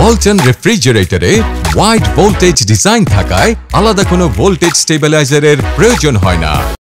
Walton Refrigerator wide voltage design থাকায় আলাদা কোনো ভোল্টেজ স্টেবিলাইজারের প্রয়োজন হয় না।